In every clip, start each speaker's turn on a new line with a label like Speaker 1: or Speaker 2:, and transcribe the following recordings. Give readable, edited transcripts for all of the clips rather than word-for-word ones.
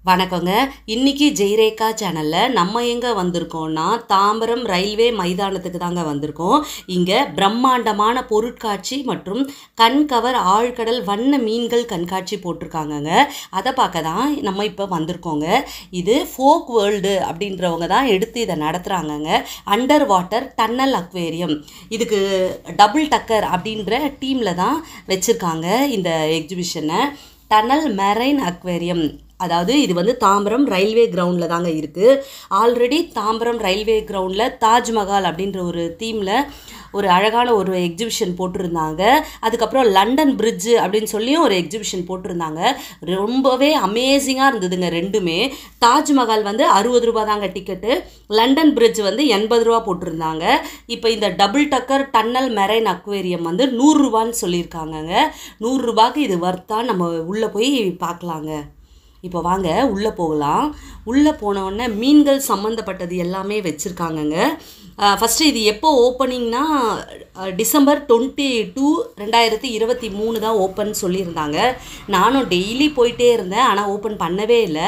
Speaker 1: வணக்கங்க. இன்னைக்கு ஜெய்ரேகா சேனலில் நம்ம எங்கே வந்திருக்கோம்னா தாம்பரம் ரயில்வே மைதானத்துக்கு தாங்க வந்திருக்கோம். இங்கே பிரம்மாண்டமான பொருட்காட்சி மற்றும் கண்கவர் ஆழ்கடல் வண்ண மீன்கள் கண்காட்சி போட்டிருக்காங்கங்க. அதை பார்க்க தான் நம்ம இப்போ வந்திருக்கோங்க. இது ஃபோக் வேர்ல்டு அப்படின்றவங்க தான் எடுத்து இதை நடத்துகிறாங்கங்க. Under water tunnel aquarium. இதுக்கு டபுள் டக்கர் அப்படின்ற டீமில் தான் வச்சுருக்காங்க இந்த எக்ஸிபிஷனை. டன்னல் மெரைன் அக்வேரியம், அதாவது இது வந்து தாம்பரம் ரயில்வே கிரவுண்டில் தாங்க இருக்குது. ஆல்ரெடி தாம்பரம் ரயில்வே கிரவுண்டில் தாஜ்மஹால் அப்படின்ற ஒரு தீமில் ஒரு அழகான ஒரு எக்ஸிபிஷன் போட்டிருந்தாங்க. அதுக்கப்புறம் லண்டன் பிரிட்ஜு அப்படின்னு சொல்லியும் ஒரு எக்ஸிபிஷன் போட்டிருந்தாங்க. ரொம்பவே அமேசிங்காக இருந்ததுங்க ரெண்டுமே. தாஜ்மஹால் வந்து 60 ரூபா தாங்க டிக்கெட்டு, லண்டன் பிரிட்ஜ் வந்து 80 ரூபா போட்டிருந்தாங்க. இப்போ இந்த double decker tunnel marine aquarium வந்து 100 ரூபான்னு சொல்லியிருக்காங்கங்க. 100 ரூபாய்க்கு இது வர்த்தான். நம்ம உள்ளே போய் பார்க்கலாங்க. இப்போ வாங்க உள்ளே போகலாம். உள்ளே போனவுடனே மீன்கள் சம்மந்தப்பட்டது எல்லாமே வச்சுருக்காங்கங்க. ஃபஸ்ட்டு இது எப்போ ஓப்பனிங்னா டிசம்பர் 22, 2023 தான் ஓப்பன் சொல்லியிருந்தாங்க. நானும் டெய்லி போயிட்டே இருந்தேன், ஆனால் ஓப்பன் பண்ணவே இல்லை.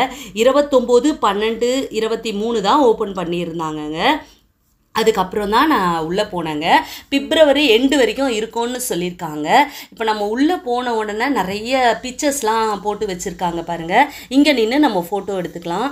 Speaker 1: 29/12/23 தான் ஓப்பன் பண்ணியிருந்தாங்கங்க. அதுக்கப்புறம் தான் நான் உள்ளே போனேங்க. பிப்ரவரி எண்டு வரைக்கும் இருக்கும்னு சொல்லியிருக்காங்க. இப்போ நம்ம உள்ளே போன உடனே நிறைய பிக்சர்ஸ்லாம் போட்டு வச்சுருக்காங்க பாருங்கள். இங்கே நின்று நம்ம ஃபோட்டோ எடுத்துக்கலாம்.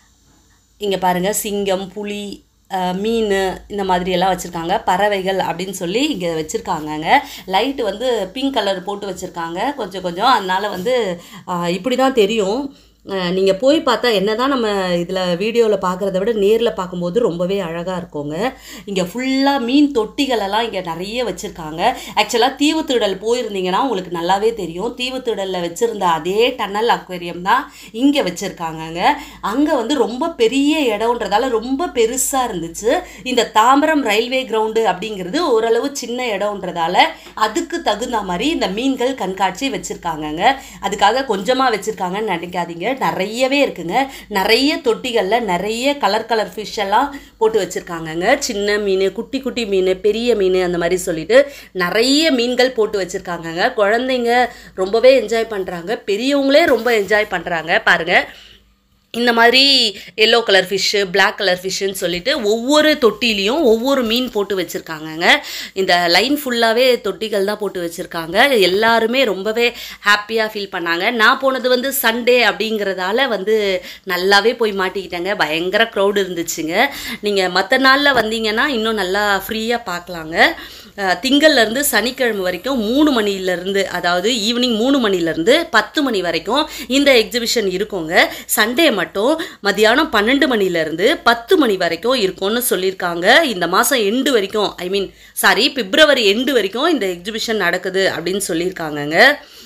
Speaker 1: இங்கே பாருங்கள், சிங்கம், புலி, மீன் இந்த மாதிரியெல்லாம் வச்சுருக்காங்க. பறவைகள் அப்படின்னு சொல்லி இங்கே வச்சுருக்காங்கங்க. லைட்டு வந்து பிங்க் கலர் போட்டு வச்சுருக்காங்க கொஞ்சம் கொஞ்சம். அதனால் வந்து இப்படி தான் தெரியும். நீங்கள் போய் பார்த்தா என்ன தான் நம்ம இதில் வீடியோவில் பார்க்குறத விட நேரில் பார்க்கும்போது ரொம்பவே அழகாக இருக்குங்க. இங்கே ஃபுல்லாக மீன் தொட்டிகளெல்லாம் இங்கே நிறைய வச்சுருக்காங்க. ஆக்சுவலாக தீவுத்திடல் போயிருந்தீங்கன்னா உங்களுக்கு நல்லாவே தெரியும். தீவுத்திடலில் வச்சுருந்த அதே டன்னல் அக்வேரியம் தான் இங்கே வச்சுருக்காங்கங்க. அங்கே வந்து ரொம்ப பெரிய இடம்ன்றதால ரொம்ப பெருசாக இருந்துச்சு. இந்த தாம்பரம் ரயில்வே கிரவுண்டு அப்படிங்கிறது ஓரளவு சின்ன இடம்ன்றதால அதுக்கு தகுந்த மாதிரி இந்த மீன்கள் கண்காட்சி வச்சுருக்காங்கங்க. அதுக்காக கொஞ்சமாக வச்சுருக்காங்கன்னு நினைக்காதீங்க, நிறையவே இருக்குங்க. நிறைய தொட்டிகளில் நிறைய கலர் ஃபிஷ் எல்லாம் போட்டு வச்சுருக்காங்கங்க. சின்ன மீன், குட்டி குட்டி மீன், பெரிய மீன் அந்த மாதிரி சொல்லிட்டு நிறைய மீன்கள் போட்டு வச்சுருக்காங்கங்க. குழந்தைங்க ரொம்பவே என்ஜாய் பண்ணுறாங்க, பெரியவங்களே ரொம்ப என்ஜாய் பண்ணுறாங்க. பாருங்கள், இந்த மாதிரி yellow colour fish, black colour ஃபிஷ்ஷுன்னு சொல்லிட்டு ஒவ்வொரு தொட்டிலையும் ஒவ்வொரு மீன் போட்டு வச்சுருக்காங்கங்க. இந்த லைன் ஃபுல்லாகவே தொட்டிகள் தான் போட்டு வச்சுருக்காங்க. எல்லாருமே ரொம்பவே ஹாப்பியாக ஃபீல் பண்ணாங்க. நான் போனது வந்து சண்டே அப்படிங்கிறதால வந்து நல்லாவே போய் மாட்டிக்கிட்டேங்க. பயங்கர க்ரௌடு இருந்துச்சுங்க. நீங்கள் மற்ற நாளில் வந்தீங்கன்னா இன்னும் நல்லா ஃப்ரீயாக பார்க்கலாங்க. திங்கள்லேருந்து சனிக்கிழமை வரைக்கும் 3 மணிலேருந்து, அதாவது ஈவினிங் 3 மணிலேருந்து 10 மணி வரைக்கும் இந்த எக்ஸிபிஷன் இருக்குங்க. சண்டே மட்டும் மதியானம் 12 மணிலேருந்து 10 மணி வரைக்கும் இருக்கும்னு சொல்லியிருக்காங்க. இந்த மாதம் எண்டு வரைக்கும், பிப்ரவரி எண்டு வரைக்கும் இந்த எக்ஸிபிஷன் நடக்குது அப்படின்னு சொல்லியிருக்காங்கங்க.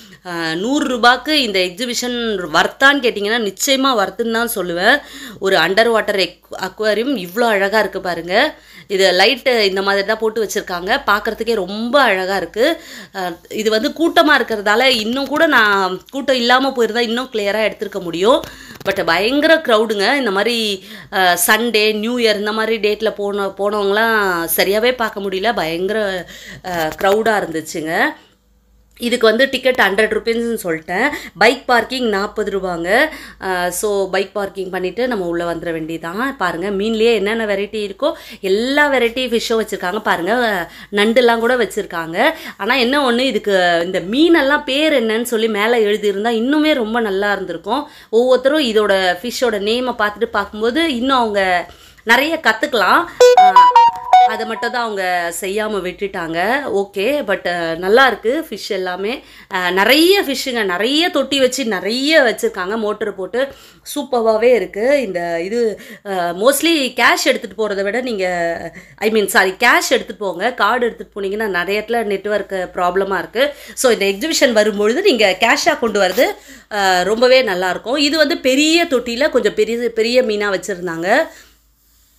Speaker 1: 100 ரூபாய்க்கு இந்த எக்ஸிபிஷன் வர்த்தான்னு கேட்டிங்கன்னா நிச்சயமாக வர்த்துன்னு தான் சொல்லுவேன். ஒரு அண்டர் வாட்டர் அக்வாரியம் இவ்வளோ அழகாக இருக்குது பாருங்கள். இது லைட்டு இந்த மாதிரி தான் போட்டு வச்சுருக்காங்க. பார்க்குறதுக்கே ரொம்ப அழகாக இருக்குது. இது வந்து கூட்டமாக இருக்கிறதால இன்னும் கூட நான் கூட்டம் இல்லாமல் போயிருந்தால் இன்னும் கிளியராக எடுத்துருக்க முடியும். பட் பயங்கர க்ரௌடுங்க. இந்த மாதிரி சண்டே, நியூ இயர் இந்த மாதிரி டேட்டில் போனவங்களாம் சரியாகவே பார்க்க முடியல. பயங்கர க்ரௌடாக இருந்துச்சுங்க. இதுக்கு வந்து டிக்கெட் 100 ருபீஸ்ன்னு சொல்லிட்டேன். பைக் பார்க்கிங் 40 ரூபாங்க. ஸோ பைக் பார்க்கிங் பண்ணிவிட்டு நம்ம உள்ளே வந்துட வேண்டியதான். பாருங்கள், மீன்லேயே என்னென்ன வெரைட்டி இருக்கோ எல்லா வெரைட்டி ஃபிஷ்ஷும் வச்சுருக்காங்க. பாருங்கள், நண்டுலாம் கூட வச்சுருக்காங்க. ஆனால் என்ன ஒன்று, இதுக்கு இந்த மீனெல்லாம் பேர் என்னன்னு சொல்லி மேலே எழுதியிருந்தால் இன்னுமே ரொம்ப நல்லா இருந்திருக்கும். ஒவ்வொருத்தரும் இதோட ஃபிஷ்ஷோட நேமை பார்த்துட்டு பார்க்கும்போது இன்னும் அவங்க நிறைய கற்றுக்கலாம். அதை மட்டும் தான் அவங்க செய்யாமல் விட்டுட்டாங்க. ஓகே, பட் நல்லா இருக்குது ஃபிஷ் எல்லாமே. நிறைய ஃபிஷ்ஷுங்க, நிறைய தொட்டி வச்சு நிறைய வச்சுருக்காங்க. மோட்டர் போட்டு சூப்பராகவே இருக்குது. இந்த இது மோஸ்ட்லி கேஷ் எடுத்துகிட்டு போகிறத விட நீங்கள் கேஷ் எடுத்துகிட்டு போங்க. கார்டு எடுத்துகிட்டு போனீங்கன்னா நிறைய இடத்துல நெட்வொர்க் ப்ராப்ளமாக இருக்குது. ஸோ இந்த எக்ஸிபிஷன் வரும்பொழுது நீங்கள் கேஷாக கொண்டு வரது ரொம்பவே நல்லாயிருக்கும். இது வந்து பெரிய தொட்டியில் கொஞ்சம் பெரிய பெரிய மீனாக வச்சுருந்தாங்க.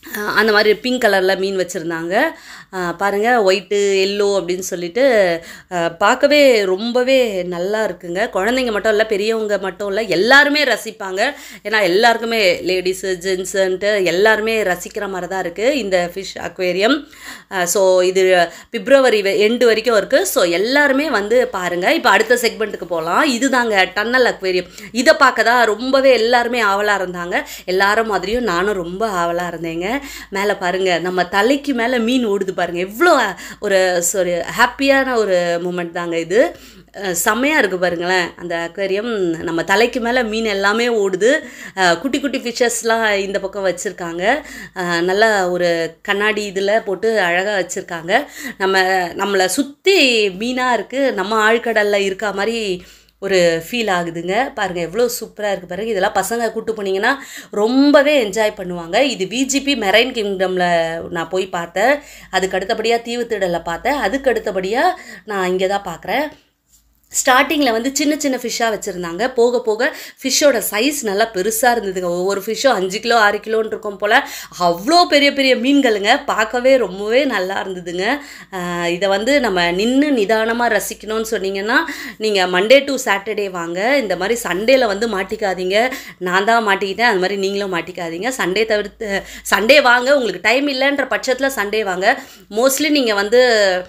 Speaker 1: அந்த மாதிரி பிங்க் கலரில் மீன் வச்சுருந்தாங்க. பாருங்கள், ஒயிட்டு எல்லோ அப்படின்னு சொல்லிட்டு பார்க்கவே ரொம்பவே நல்லா இருக்குங்க. குழந்தைங்க மட்டும் இல்லை, பெரியவங்க மட்டும் இல்லை, எல்லாருமே ரசிப்பாங்க. ஏன்னா எல்லாருக்குமே லேடிஸு ஜென்ஸுன்ட்டு எல்லாருமே ரசிக்கிற மாதிரி தான் இருக்குது இந்த ஃபிஷ் அக்வேரியம். ஸோ இது பிப்ரவரி எண்டு வரைக்கும் இருக்குது. ஸோ எல்லாருமே வந்து பாருங்கள். இப்போ அடுத்த செக்மெண்ட்டுக்கு போகலாம். இதுதாங்க டன்னல் அக்வேரியம். இதை பார்க்க தான் ரொம்பவே எல்லாருமே ஆவலாக இருந்தாங்க. எல்லாரும் மாதிரியும் நானும் ரொம்ப ஆவலாக இருந்தேங்க. மேலே பாருங்கள், நம்ம தலைக்கு மேலே மீன் ஓடுது பாருங்கள். எவ்வளோ ஒரு ஹாப்பியான ஒரு மூமெண்ட் தாங்க இது. செம்மையாக இருக்குது பாருங்களேன். அந்த அக்வேரியம் நம்ம தலைக்கு மேலே மீன் எல்லாமே ஓடுது. குட்டி குட்டி ஃபிஷ்ஷஸ்லாம் இந்த பக்கம் வச்சுருக்காங்க. நல்லா ஒரு கண்ணாடி இதில் போட்டு அழகாக வச்சுருக்காங்க. நம்மளை சுற்றி மீனாக இருக்குது. நம்ம ஆழ்கடலில் இருக்க மாதிரி ஒரு ஃபீல் ஆகுதுங்க. பாருங்கள் எவ்வளோ சூப்பராக இருக்குது பாருங்கள். இதெல்லாம் பசங்க கூப்பிட்டு போனீங்கன்னா ரொம்பவே என்ஜாய் பண்ணுவாங்க. இது விஜிபி மெரைன் கிங்டமில் நான் போய் பார்த்தேன். அதுக்கு அடுத்தபடியாக தீவுத்திடலை பார்த்தேன். அதுக்கு அடுத்தபடியாக நான் இங்கே தான் பார்க்குறேன். ஸ்டார்டிங்கில் வந்து சின்ன சின்ன ஃபிஷ்ஷாக வச்சுருந்தாங்க. போக போக ஃபிஷ்ஷோட சைஸ் நல்லா பெருசாக இருந்ததுங்க. ஒவ்வொரு ஃபிஷ்ஷும் 5 கிலோ 6 கிலோன்னு இருக்கும் போல். அவ்வளோ பெரிய பெரிய மீன்களுங்க. பார்க்கவே ரொம்பவே நல்லா இருந்ததுங்க. இதை வந்து நம்ம நின்று நிதானமாக ரசிக்கணும்னு சொன்னீங்கன்னா நீங்கள் மண்டே டு சாட்டர்டே வாங்க. இந்த மாதிரி சண்டேல வந்து மாட்டிக்காதீங்க. நான் தான் மாட்டிக்கிட்டேன், அது மாதிரி நீங்களும் மாட்டிக்காதீங்க. சண்டே தவிர்த்து சண்டே வாங்க. உங்களுக்கு டைம் இல்லைன்ற பட்சத்தில் சண்டே வாங்க. மோஸ்ட்லி நீங்கள் வந்து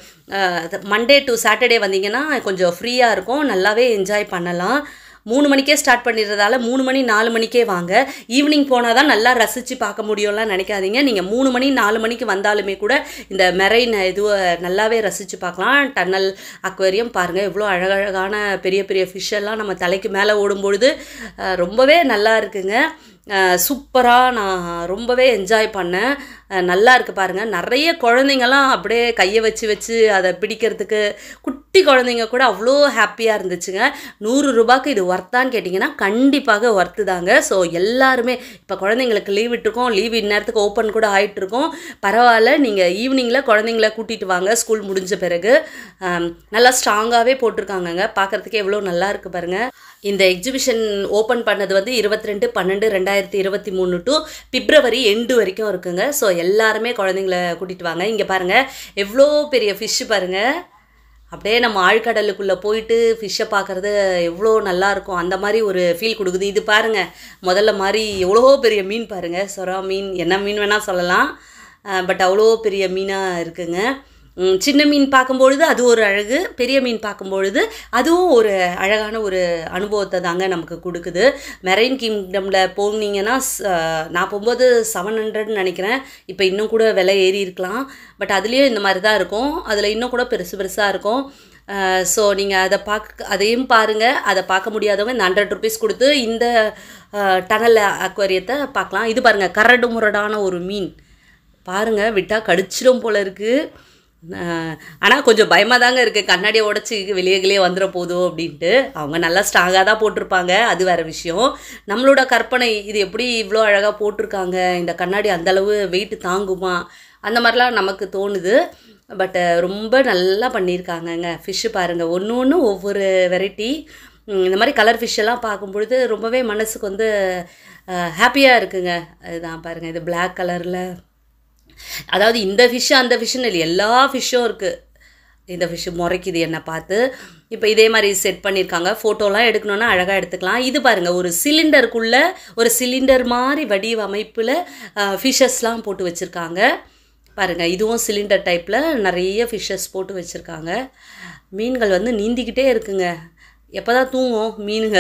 Speaker 1: மண்டே டு சாட்டர்டே வந்தீங்கன்னா கொஞ்சம் ஃப்ரீயாக இருக்கும், நல்லாவே என்ஜாய் பண்ணலாம். 3 மணிக்கே ஸ்டார்ட் பண்ணிடுறதால 3 மணி 4 மணிக்கே வாங்க. ஈவினிங் போனால் தான் நல்லா ரசித்து பார்க்க முடியும்லாம் நினைக்காதீங்க. நீங்கள் 3 மணி 4 மணிக்கு வந்தாலுமே கூட இந்த மெரைன் இதுவை நல்லாவே ரசித்து பார்க்கலாம். டன்னல் அக்வேரியம் பாருங்கள், எவ்வளோ அழகழகான பெரிய பெரிய ஃபிஷ்ஷெல்லாம் நம்ம தலைக்கு மேலே ஓடும்பொழுது ரொம்பவே நல்லா இருக்குங்க. சூப்பராக நான் ரொம்பவே என்ஜாய் பண்ணேன். நல்லா இருக்குது பாருங்கள். நிறைய குழந்தைங்கள்லாம் அப்படியே கையை வச்சு அதை பிடிக்கிறதுக்கு, குட்டி குழந்தைங்க கூட அவ்வளோ ஹாப்பியாக இருந்துச்சுங்க. 100 ரூபாய்க்கு இது ஒர்த்தான்னு கேட்டிங்கன்னா கண்டிப்பாக ஒர்த்து தாங்க. ஸோ எல்லாருமே இப்போ குழந்தைங்களுக்கு லீவ் விட்டுருக்கோம், லீவ் இந்நேரத்துக்கு ஓப்பன் கூட ஆகிட்டுருக்கோம். பரவாயில்ல, நீங்கள் ஈவினிங்கில் குழந்தைங்கள கூட்டிகிட்டு வாங்க. ஸ்கூல் முடிஞ்ச பிறகு நல்லா ஸ்ட்ராங்காகவே போட்டிருக்காங்கங்க. பார்க்குறதுக்கே எவ்வளோ நல்லா இருக்குது பாருங்கள். இந்த எக்ஸிபிஷன் ஓப்பன் பண்ணது வந்து 22/12/2023 டு பிப்ரவரி எண்டு வரைக்கும் இருக்குங்க. ஸோ எல்லாருமே குழந்தைங்கள கூட்டிகிட்டு வாங்க. இங்கே பாருங்கள் எவ்வளோ பெரிய ஃபிஷ்ஷு பாருங்கள். அப்படியே நம்ம ஆழ்கடலுக்குள்ளே போயிட்டு ஃபிஷ்ஷை பார்க்குறது எவ்வளோ நல்லாயிருக்கும், அந்த மாதிரி ஒரு ஃபீல் கொடுக்குது. இது பாருங்கள், முதல்ல மாதிரி எவ்வளோ பெரிய மீன் பாருங்கள். சொரா மீன், என்ன மீன் வேணால் சொல்லலாம். பட் அவ்வளோ பெரிய மீனாக இருக்குங்க. சின்ன மீன் பார்க்கும்பொழுது அது ஒரு அழகு, பெரிய மீன் பார்க்கும்பொழுது அதுவும் ஒரு அழகான ஒரு அனுபவத்தை தாங்க நமக்கு கொடுக்குது. மெரைன் கிங்டமில் போனீங்கன்னா நான் போகும்போது 700 நினைக்கிறேன். இப்போ இன்னும் கூட விலை ஏறி இருக்கலாம். பட் அதுலேயும் இந்த மாதிரி தான் இருக்கும். அதில் இன்னும் கூட பெருசு பெருசாக இருக்கும். ஸோ நீங்கள் அதையும் பாருங்கள். அதை பார்க்க முடியாதவங்க இந்த 100 rupees கொடுத்து இந்த டனல் அக்வேரியத்தை பார்க்கலாம். இது பாருங்கள், கரடு முரடான ஒரு மீன் பாருங்கள், விட்டால் கடிச்சிடும் போல் இருக்குது. ஆனால் கொஞ்சம் பயமாக தாங்க இருக்குது. கண்ணாடியை உடச்சி வெளியே வந்துட போதும் அப்படின்ட்டு. அவங்க நல்லா ஸ்ட்ராங்காக தான் போட்டிருப்பாங்க, அது வேறு விஷயம். நம்மளோட கற்பனை, இது எப்படி இவ்வளோ அழகாக போட்டிருக்காங்க, இந்த கண்ணாடி அந்தளவு வெயிட் தாங்குமா, அந்த மாதிரிலாம் நமக்கு தோணுது. பட் ரொம்ப நல்லா பண்ணியிருக்காங்கங்க. ஃபிஷ்ஷு பாருங்கள், ஒன்று ஒவ்வொரு வெரைட்டி. இந்த மாதிரி கலர் ஃபிஷ்ஷெல்லாம் பார்க்கும்பொழுது ரொம்பவே மனசுக்கு வந்து ஹாப்பியாக இருக்குங்க. இதுதான் பாருங்கள், இது பிளாக் கலரில், அதாவது இந்த ஃபிஷ்ஷு அந்த ஃபிஷ்ஷுன்னு இல்லை, எல்லா ஃபிஷ்ஷும் இருக்குது. இந்த ஃபிஷ்ஷு முறைக்குது என்னை பார்த்து. இப்போ இதே மாதிரி செட் பண்ணியிருக்காங்க. ஃபோட்டோலாம் எடுக்கணுன்னா அழகாக எடுத்துக்கலாம். இது பாருங்கள், ஒரு சிலிண்டருக்குள்ளே ஒரு சிலிண்டர் மாதிரி வடிவமைப்பில் ஃபிஷ்ஷஸ்லாம் போட்டு வச்சுருக்காங்க பாருங்கள். இதுவும் சிலிண்டர் டைப்பில் நிறைய ஃபிஷ்ஷஸ் போட்டு வச்சுருக்காங்க. மீன்கள் வந்து நீந்திக்கிட்டே இருக்குங்க. எப்போ தான் தூங்கும்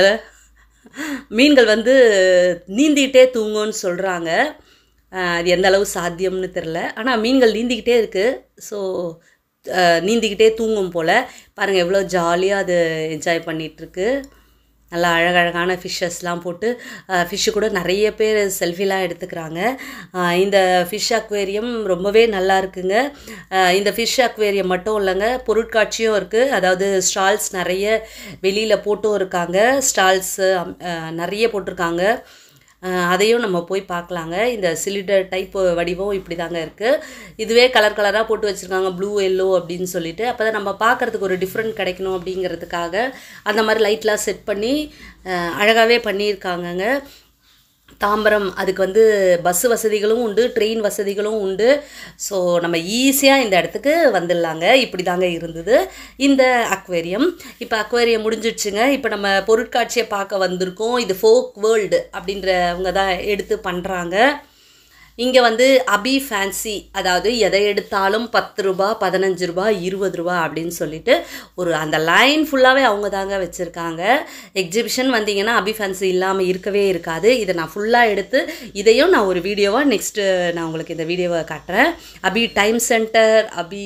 Speaker 1: மீன்கள் வந்து நீந்திக்கிட்டே தூங்கும்னு சொல்கிறாங்க. அது எந்த அளவு சாத்தியம்னு தெரில. ஆனால் மீன்கள் நீந்திக்கிட்டே இருக்குது. ஸோ நீந்திக்கிட்டே தூங்கும் போல். பாருங்கள் எவ்வளோ ஜாலியாக அது என்ஜாய் பண்ணிகிட்ருக்கு. நல்லா அழகழகான ஃபிஷ்ஷஸ்லாம் போட்டு ஃபிஷ்ஷு கூட நிறைய பேர் செல்ஃபிலாம் எடுத்துக்கிறாங்க. இந்த ஃபிஷ் அக்வேரியம் ரொம்பவே நல்லா இருக்குங்க. இந்த ஃபிஷ் அக்வேரியம் மட்டும் இல்லைங்க, பொருட்காட்சியும் இருக்குது. அதாவது ஸ்டால்ஸ் நிறைய வெளியில் போட்டும் இருக்காங்க. ஸ்டால்ஸு நிறைய போட்டிருக்காங்க. அதையும் நம்ம போய் பார்க்கலாங்க. இந்த சிலிண்டர் டைப் வடிவம் இப்படி தாங்க இருக்குது. இதுவே கலர் கலராக போட்டு வச்சுருக்காங்க, ப்ளூ எல்லோ அப்படின்னு சொல்லிட்டு. அப்போ தான் நம்ம பார்க்குறதுக்கு ஒரு டிஃப்ரெண்ட் கிடைக்கணும் அப்படிங்கிறதுக்காக அந்த மாதிரி லைட்லாம் செட் பண்ணி அழகாகவே பண்ணியிருக்காங்கங்க. தாம்பரம் அதுக்கு வந்து பஸ் வசதிகளும் உண்டு, ட்ரெயின் வசதிகளும் உண்டு. ஸோ நம்ம ஈஸியாக இந்த இடத்துக்கு வந்துடலாங்க. இப்படி தாங்க இருந்தது இந்த அக்வேரியம். இப்போ அக்வேரியம் முடிஞ்சிடுச்சுங்க. இப்போ நம்ம பொருட்காட்சியை பார்க்க வந்திருக்கோம். இது ஃபோக் வேர்ல்டு அப்படின்றவங்க தான் எடுத்து பண்ணுறாங்க. இங்கே வந்து அபி ஃபேன்சி, அதாவது எதை எடுத்தாலும் 10 ரூபா, 15 ரூபா, 20 ரூபா அப்படின்னு சொல்லிட்டு ஒரு அந்த லைன் ஃபுல்லாகவே அவங்க தாங்க வச்சுருக்காங்க. எக்ஸிபிஷன் வந்தீங்கன்னா அபி ஃபேன்சி இல்லாமல் இருக்கவே இருக்காது. இதை நான் ஃபுல்லாக எடுத்து இதையும் நான் ஒரு வீடியோவாக நெக்ஸ்ட்டு நான் உங்களுக்கு இந்த வீடியோவை காட்டுறேன். Abi time centre, Abi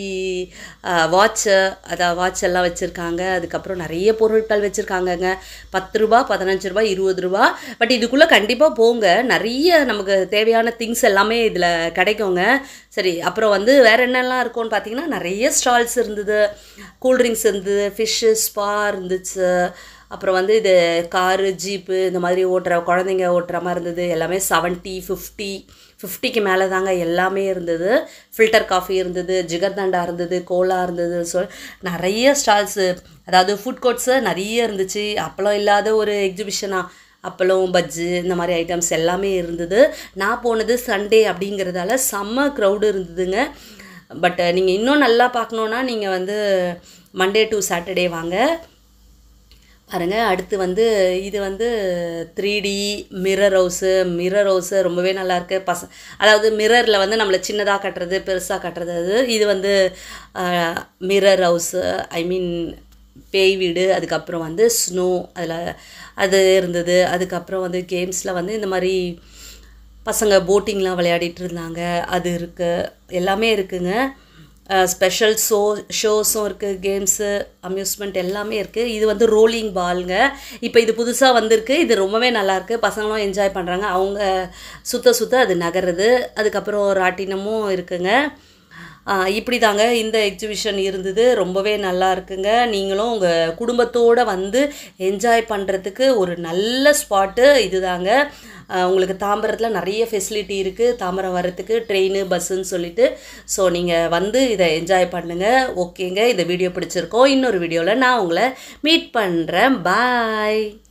Speaker 1: watch, அதாவது வாட்ச் எல்லாம் வச்சுருக்காங்க. அதுக்கப்புறம் நிறைய பொருட்கள் வச்சுருக்காங்கங்க. 10 ரூபா, 15 ரூபா, 20 ரூபா. பட் இதுக்குள்ளே கண்டிப்பாக போங்க, நிறைய நமக்கு தேவையான திங்ஸ் எல்லாமே இதில் கிடைக்குங்க. சரி, அப்புறம் வந்து வேறு என்னெல்லாம் இருக்கும்னு பார்த்தீங்கன்னா நிறைய ஸ்டால்ஸ் இருந்தது, கூல்ட்ரிங்க்ஸ் இருந்தது, ஃபிஷ்ஷு ஸ்பா இருந்துச்சு. அப்புறம் வந்து இது காரு, ஜீப்பு இந்த மாதிரி குழந்தைங்க ஓட்டுற மாதிரி இருந்தது. எல்லாமே 70, 50க்கு மேலே தாங்க எல்லாமே இருந்தது. ஃபில்டர் காஃபி இருந்தது, ஜிகர்தண்டா இருந்தது, கோலா இருந்தது. நிறைய ஸ்டால்ஸு, அதாவது ஃபுட் கோர்ட்ஸு நிறைய இருந்துச்சு. அப்பளம் இல்லாத ஒரு எக்ஸிபிஷனாக, அப்பளம், பஜ்ஜு இந்த மாதிரி ஐட்டம்ஸ் எல்லாமே இருந்தது. நான் போனது சண்டே அப்படிங்கிறதால செம்ம க்ரௌடு இருந்ததுங்க. பட் நீங்கள் இன்னும் நல்லா பார்க்கணுன்னா நீங்கள் வந்து மண்டே டு சாட்டர்டே வாங்க. பாருங்கள், அடுத்து வந்து இது வந்து 3D மிரர் ஹவுஸு ரொம்பவே நல்லாயிருக்கு. அதாவது மிரரில் வந்து நம்மளை சின்னதாக கட்டுறது, பெருசாக கட்டுறது. இது வந்து மிரர் ஹவுஸு, ஐ மீன் பேய் வீடு. அதுக்கப்புறம் வந்து ஸ்னோ அது இருந்தது. அதுக்கப்புறம் வந்து கேம்ஸில் வந்து இந்த மாதிரி பசங்க போட்டிங்லாம் விளையாடிட்டு இருந்தாங்க, அது இருக்குது. எல்லாமே இருக்குங்க. ஸ்பெஷல் ஷோஸும் இருக்குது, கேம்ஸு, அம்யூஸ்மெண்ட் எல்லாமே இருக்குது. இது வந்து ரோலிங் பாலுங்க. இப்போ இது புதுசாக வந்திருக்கு. இது ரொம்பவே நல்லாயிருக்கு. பசங்களும் என்ஜாய் பண்ணுறாங்க. அவங்க சுத்த அது நகருது. அதுக்கப்புறம் ராட்டினமும் இருக்குங்க. இப்படி தாங்க இந்த எக்ஸிபிஷன் இருந்தது. ரொம்பவே நல்லா இருக்குங்க. நீங்களும் உங்கள் குடும்பத்தோடு வந்து என்ஜாய் பண்ணுறதுக்கு ஒரு நல்ல ஸ்பாட்டு இது தாங்க. உங்களுக்கு தாம்பரத்தில் நிறைய ஃபெசிலிட்டி இருக்குது தாம்பரம் வர்றதுக்கு, ட்ரெயின், பஸ்ஸுன்னு சொல்லிட்டு. ஸோ நீங்கள் வந்து இதை என்ஜாய் பண்ணுங்கள். ஓகேங்க, இந்த வீடியோ பிடிச்சிருக்கோம். இன்னொரு வீடியோவில் நான் உங்களை மீட் பண்ணுறேன். பாய்.